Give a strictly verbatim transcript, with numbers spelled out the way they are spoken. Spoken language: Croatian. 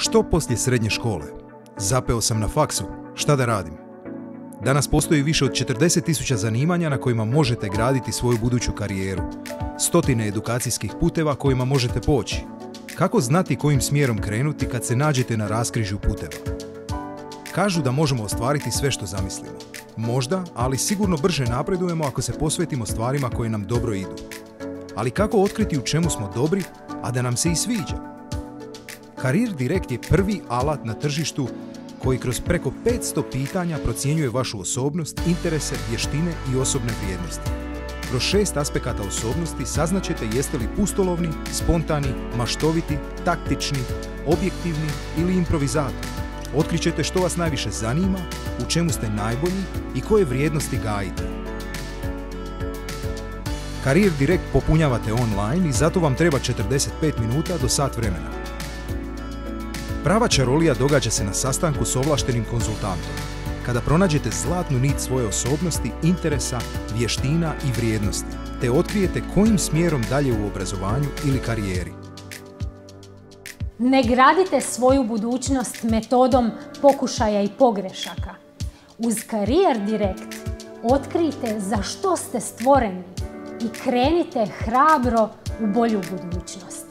Što poslije srednje škole? Zapeo sam na faksu, šta da radim? Danas postoji više od četrdeset tisuća zanimanja na kojima možete graditi svoju buduću karijeru. Stotine edukacijskih puteva kojima možete poći. Kako znati kojim smjerom krenuti kad se nađete na raskrižju puteva? Kažu da možemo ostvariti sve što zamislimo. Možda, ali sigurno brže napredujemo ako se posvetimo stvarima koje nam dobro idu. Ali kako otkriti u čemu smo dobri, a da nam se i sviđa? Career Direct je prvi alat na tržištu koji kroz preko petsto pitanja procjenjuje vašu osobnost, interese, vještine i osobne vrijednosti. Kroz šest aspekata osobnosti saznaćete jeste li pustolovni, spontani, maštoviti, taktični, objektivni ili improvizator. Otkrićete što vas najviše zanima, u čemu ste najbolji i koje vrijednosti gajite. Career Direct popunjavate online i zato vam treba četrdeset pet minuta do sat vremena. Prava čarolija događa se na sastanku s ovlaštenim konzultantom, kada pronađete zlatnu nit svoje osobnosti, interesa, vještina i vrijednosti, te otkrijete kojim smjerom dalje u obrazovanju ili karijeri. Ne gradite svoju budućnost metodom pokušaja i pogrešaka. Uz Career Direct otkrijte za što ste stvoreni i krenite hrabro u bolju budućnost.